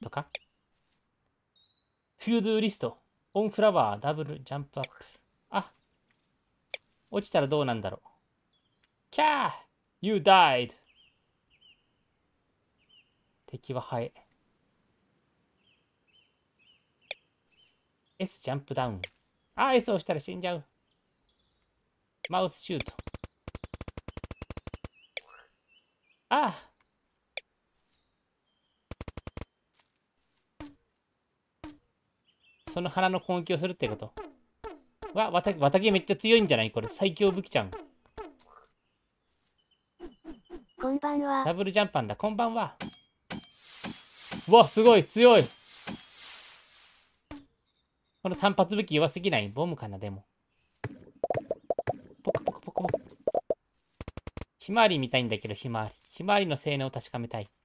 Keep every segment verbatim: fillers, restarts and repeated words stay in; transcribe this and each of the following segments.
トか。トゥードゥーリスト。オンフラワー、ダブル、ジャンプアップ。あ、落ちたらどうなんだろう。キャー !You died! 敵はハエ。S ジャンプダウン。あ、S 押したら死んじゃう。マウスシュート。ああ。その花の攻撃をするってこと。わ、わた、わたげめっちゃ強いんじゃないこれ。最強武器ちゃん。 こんばんは。 ダブルジャンパンだ。こんばんは。うわ、すごい。強い。この単発武器弱すぎない？ボムかな、でも。ポコポコポコポコ。ひまわり見たいんだけど、ひまわり。ひまわりの性能を確かめたい。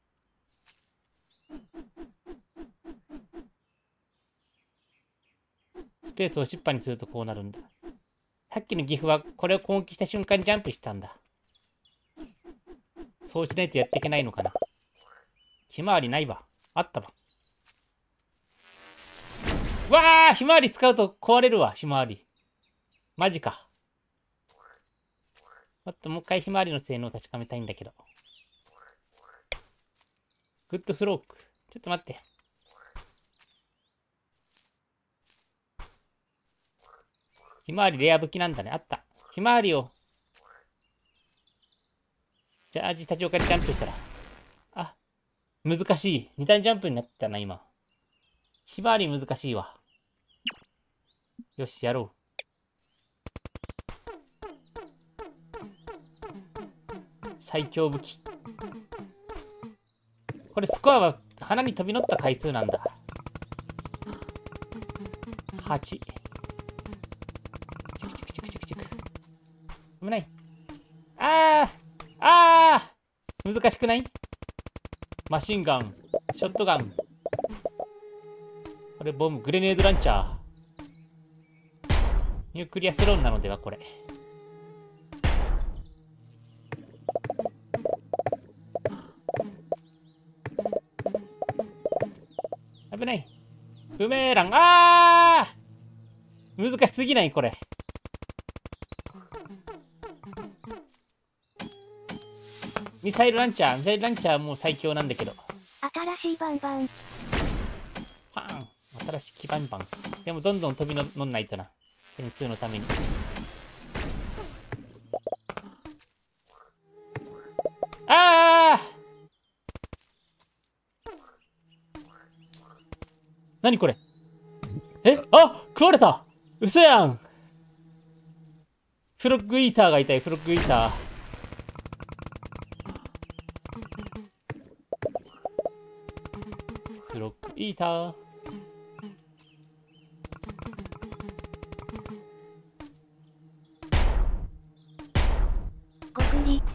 スペースをしっぱにするとこうなるんだ。さっきの岐阜はこれを攻撃した瞬間にジャンプしたんだ。そうしないとやっていけないのかな。ひまわりないわ。あったわ。わあ、ひまわり使うと壊れるわ、ひまわり。マジか。もっともう一回ひまわりの性能を確かめたいんだけど。グッドフローク。ちょっと待って。ひまわりレア武器なんだね。あった。ひまわりを。ジャージ立ち置かれジャンプしたら。あ、難しい。二段ジャンプになったな、今。ひまわり難しいわ。よし、やろう。最強武器。これスコアは花に飛び乗った回数なんだ。はち。チクチクチクチクチク。危ない。あーあー難しくない？マシンガン、ショットガン。これボム、グレネードランチャー。ニュークリアスローンなのではこれ。危ない。ブメーラン。あー難しすぎないこれ。ミサイルランチャー。ミサイルランチャーはもう最強なんだけど。 新しいバンバン。 パーン。新しい基盤バン。でもどんどん飛びの乗んないとな。点数のために。ああ何これえあ食われた嘘やんフロッグイーターがいたい、フロッグイーター。フロッグイーター。 ごくり。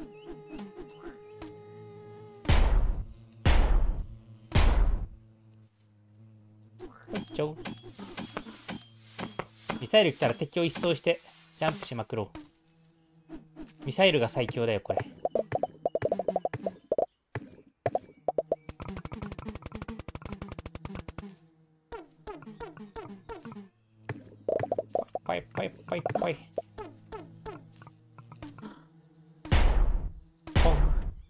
ちょミサイル来たら敵を一掃してジャンプしまくろう。ミサイルが最強だよこれ。パイパイパイパイポン。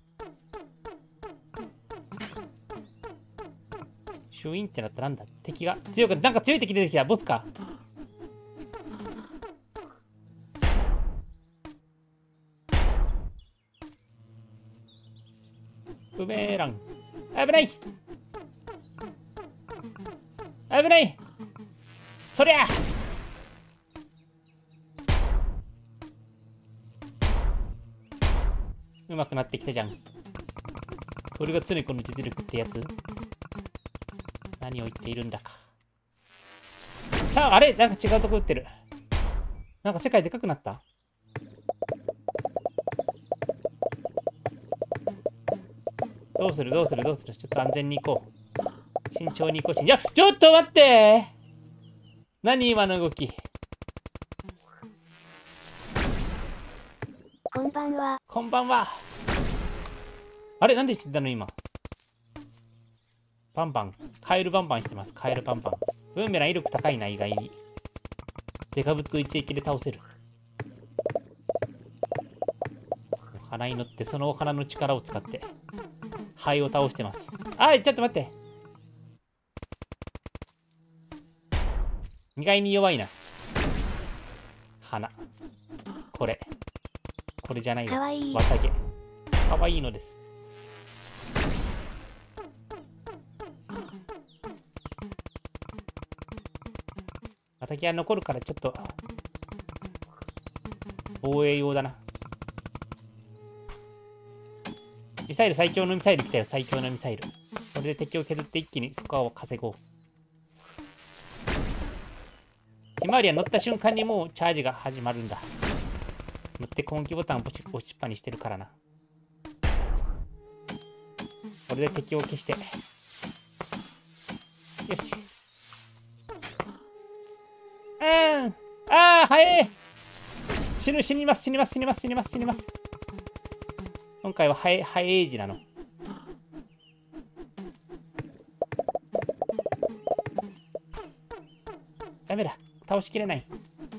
シュインってなったらなんだ敵が強く、なんか強い敵出てきた。ボスか。ブメーラン。危ない危ないそりゃうまくなってきたじゃん。これが常にこの実力ってやつ。何を言っているんだか。あ、あれなんか違うとこ打ってる。なんか世界でかくなった。どうするどうするどうするちょっと安全に行こう。慎重に行こうし。いや、ちょっと待って何今の動き。 こんばんは。 こんばんは。あれなんで死んだの今。 バンバン。カエルバンバンしてます。カエルバンバン。ブーメラン威力高いな、意外に。デカブツ一撃で倒せる。花に乗ってそのお花の力を使って灰を倒してます。あい、ちょっと待って。意外に弱いな。花。これ。これじゃないわ。 かわいい。 綿毛。かわいいのです。綿毛は残るからちょっと防衛用だな。ミサイル、最強のミサイル来たよ。最強のミサイル。これで敵を削って一気にスコアを稼ごう。ひまわりは乗った瞬間にもうチャージが始まるんだ。乗って根気ボタンを押し押しっぱにしてるからな。これで敵を消して。よし。うん。ああ、早い。死ぬ、死にます、死にます、死にます、死にます、死にます。今回はハイ、ハイエイジなの。ダメだ。倒しきれない。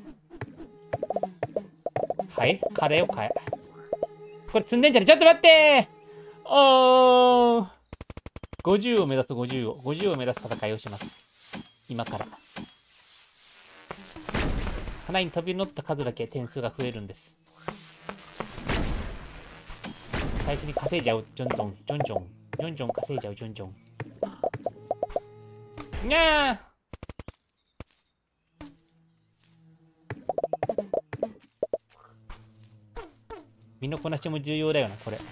はい、カレーを変え。これ積んでんじゃね。ちょっと待ってー。おー。ごじゅうを目指す、ごじゅうを。ごじゅうを目指す戦いをします。今から。花に飛び乗った数だけ点数が増えるんです。最初に稼いじゃう、ジョンジョン、ジョンジョン、ジョンジョン稼いじゃう、ジョンジョン。にゃー。身のこなしも重要だよな、これ。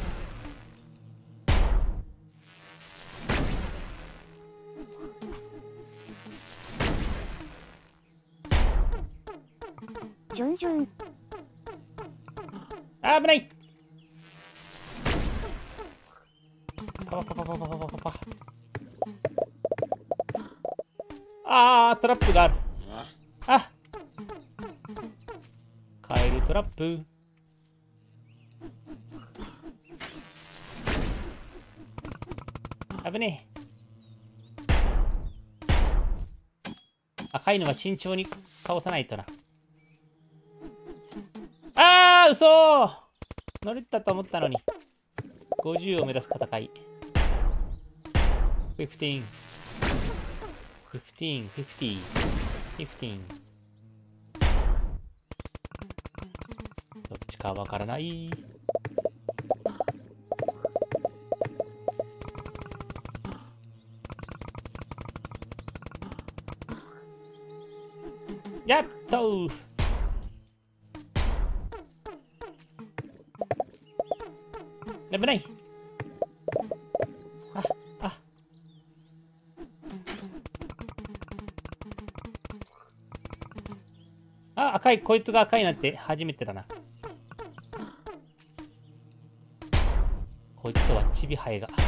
ジョンジョン。 あー、危ない。パパパパパパパパパ。あー、トラップがある。あ、カエルトラップ。危ねえ。赤いのは慎重に倒さないとな。あー、嘘ー。乗れたと思ったのに。ごじゅうを目指す戦い。じゅうご、じゅうご、じゅうご、じゅう、じゅうご。どっちかわからない。やっとー。危ない。あ、あ。あ、赤い、こいつが赤いなんて初めてだな。こいつとはチビハエが。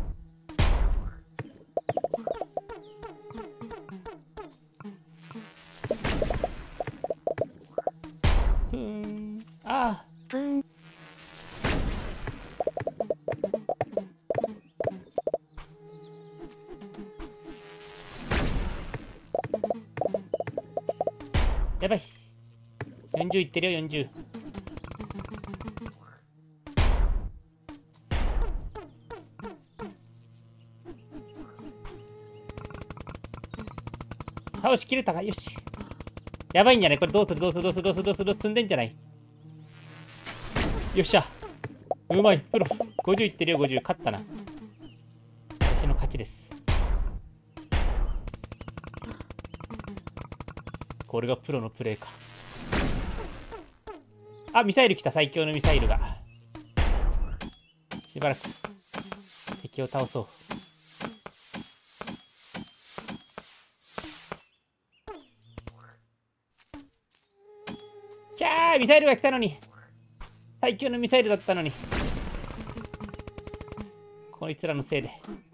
ふーん。ああ。 プーン。 やばい。よんじゅういってるよ、よんじゅう。倒しきれたか。よし。やばいんじゃないこれ。どうするどうするどうするどうするどうする積んでんじゃない。よっしゃ。うまい。プロ。ごじゅういってるよ、ごじゅう。勝ったな。私の勝ちです。これがプロのプレイか。あ、ミサイル来た。最強のミサイルが。しばらく敵を倒そう。キャー、ミサイルが来たのに。最強のミサイルだったのに。こいつらのせいで。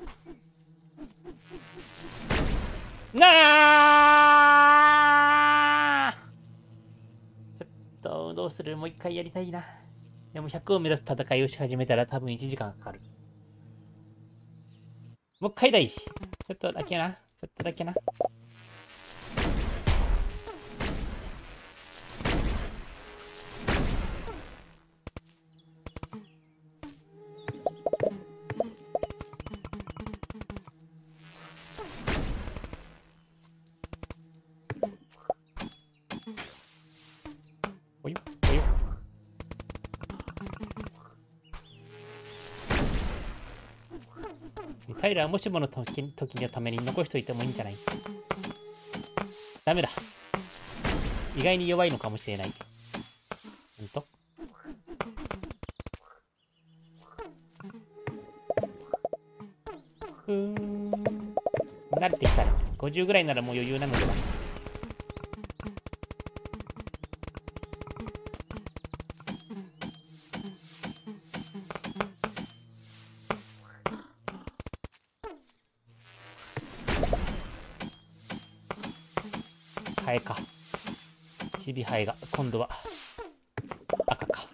なあ、ちょっとどうする。もう一回やりたいな。でもひゃくを目指す戦いをし始めたら多分いちじかんかかる。 もう一回だい。ちょっとだけな。ちょっとだけな。およ、およ。ミサイルはもしもの時時のために残しておいてもいいんじゃない？ダメだ。意外に弱いのかもしれない。ほんと？ふーん。慣れてきたら、ごじゅうぐらいならもう余裕なのでは。ハエか。チビハエが今度は赤か。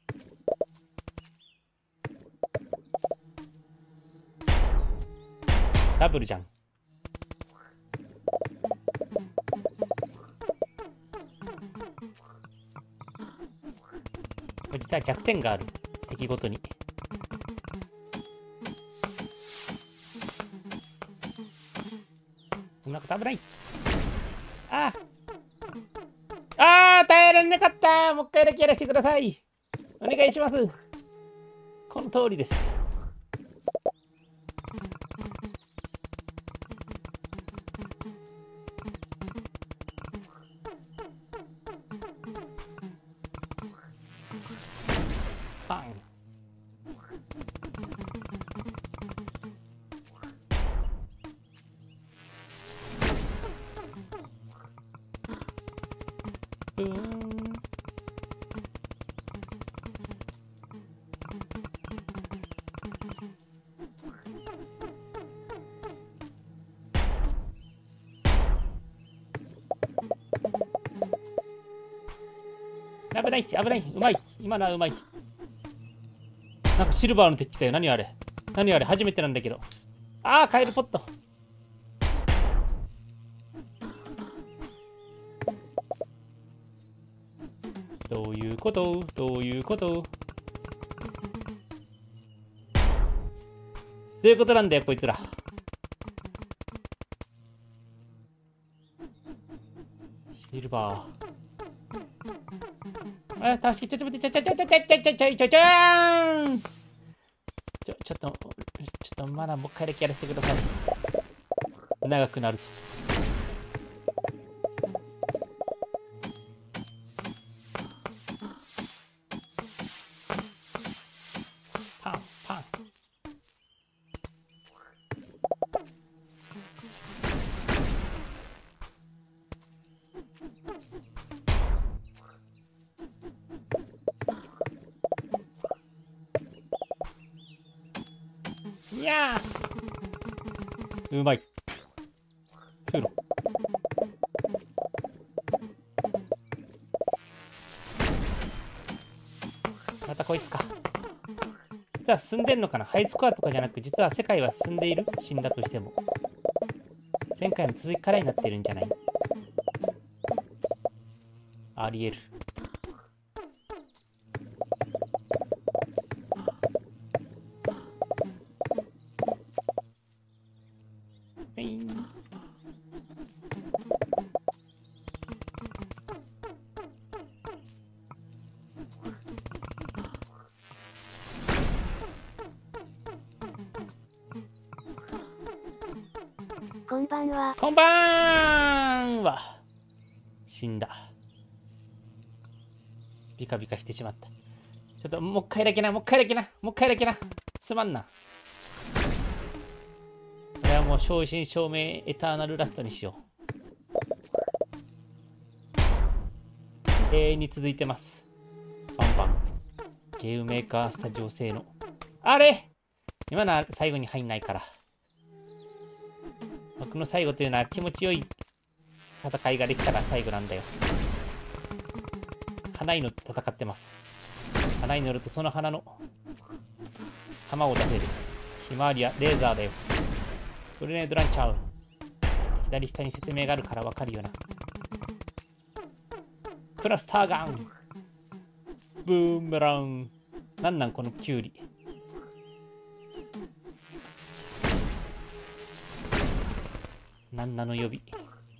ダブルじゃん。これ実は弱点がある。敵ごとに。こんなこと危ない。ああああ、耐えられなかった。もう一回だけやらせてください。お願いします。この通りです。パン。うーん。危ない、危ない、うまい。今のはうまい。なんかシルバーの敵来たよ。何あれ？何あれ？初めてなんだけど。ああ、カエルポット。どういうこと？どういうこと？どういうことなんだよ、こいつら。シルバー。あ、倒しき、ちょっと待って、ちょちょちょちょちょちょちょちょちょちょーん。ちょ、ちょっと、ちょっとまだもう一回だけやらせてください。長くなるぞ。パン、パン。いやー、うまい。プロ。またこいつか。実は進んでんのかな？ハイスコアとかじゃなく、実は世界は進んでいる？死んだとしても。前回の続きからになってるんじゃない？ありえる。 こんばんは。 こんばんは。死んだ。ビカビカしてしまった。ちょっともう一回だけな、もう一回だけな、もう一回だけな。すまんな。これはもう正真正銘エターナルラストにしよう。永遠に続いてます。バンバン。ゲームメーカースタジオ製の。あれ今のは最後に入んないから。僕の最後というのは気持ちよい戦いができたら最後なんだよ。花に乗って戦ってます。花に乗るとその花の弾を出せる。ひまわりはレーザーだよ。 グレネードランチャー。左下に説明があるからわかるよな。クラスターガン。ブーメラン。なんなんこのキュウリ。なんなの予備。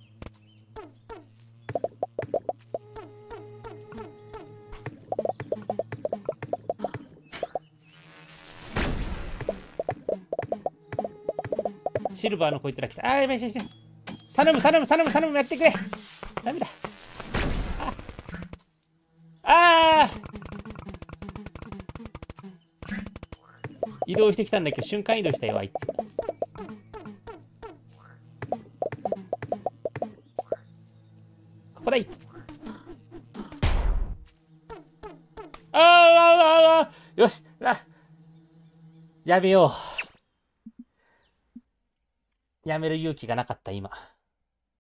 シルバーのこいつら来た。あー、やばい、やばい、やばい。頼む、頼む、頼む、頼む、やってくれ。ダメだ。ああー移動してきたんだけど、瞬間移動したよ、あいつ。ここだい。あーあーあーよし、あやめよう。やめる勇気がなかった、今。